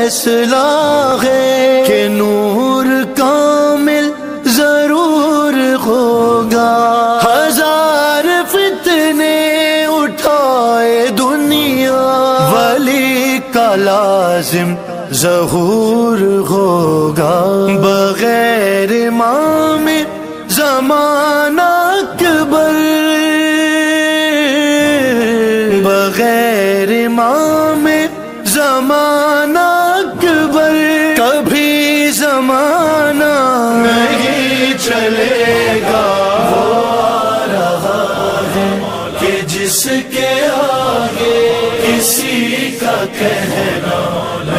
फैसला है कि नूर कामिल जरूर होगा। हजार फितने उठाए दुनिया, वली का लाजिम ज़हूर होगा। बगैर इमाम ज़माना अकबर, बगैर इमाम ज़माना अकबर, कभी ज़माना नहीं चलेगा। वो आ रहा है कि जिसके आगे किसी का कहना